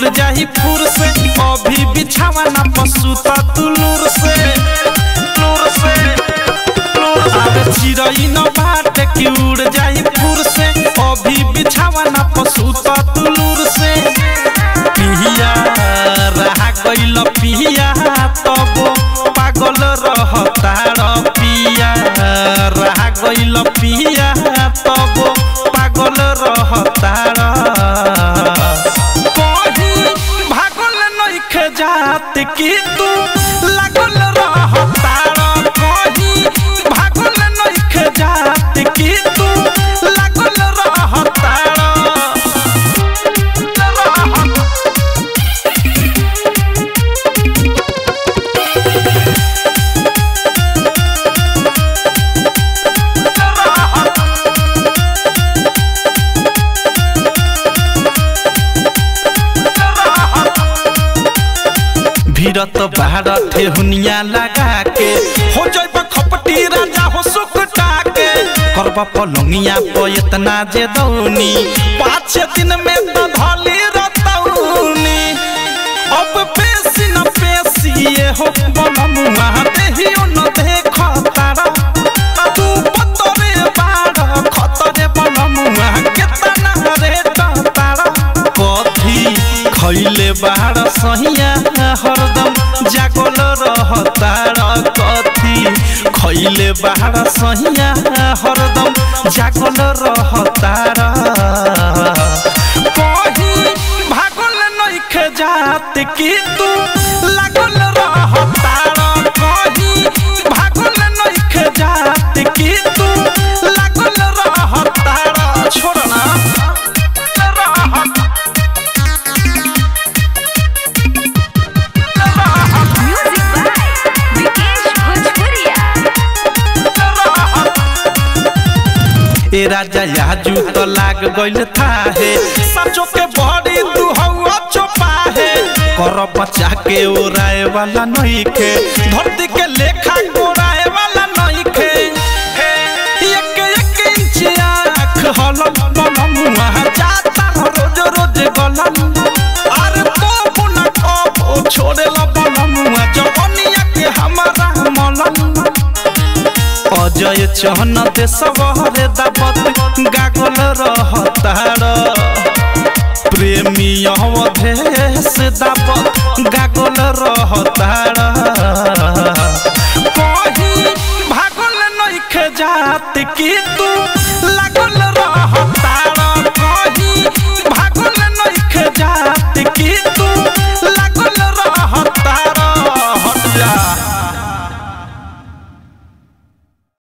उड़ जाही फुर से अभी बिछावा ना पसूता तुलूर से अरे चिरई न बाटे कि उड़ जाही फुर से अभी बिछावा ना पसूता तुलूर से पिया रहा गइल पिया तब पागल रहता पिया रहा गइल पिया तब पागल रहता कहीं भागल नइखे जात कि तू लागल रहता कहीं भागल नइखे जात कि तू लागल रहता भीरत भारत हुनिया लगा के हो जाइबा खपटी राजा हो सुकटा के करबा पलंगिया पे इतना जे दौनी 5 दिन में तो धली रतौनी अब पेशी न पेशी ये हो बनमुआ देहियो न देख तारा तू पतरे बाड़ खतरे बनमुआ केतना रेट तारा कथी खइले बाड़ सहिया हरदम जागल रहता कथी खइले बाड़ सहिया हरदम जागल रहता कहीं भागल नइखे जात कि तू लागल रहता कहीं भागल नइखे जात कि तू लागल रहता छोड़ना ए राजा याजू तो लाग गइल था है सचो के बड़ी तू हवा चोपा है कर बचा के उड़ाए वाला नहीं के धरती के लेखा उड़ाए वाला नहीं के एक इंच आँख हलम बनमुआ जाता रोज रोज गलम अरे को न को छोड़े ला बनमुआ जवनिया के हमारा मलम अजय चहन दे सबरे दावत गागल रहता प्रेमी अवधेश दावत गागल रहता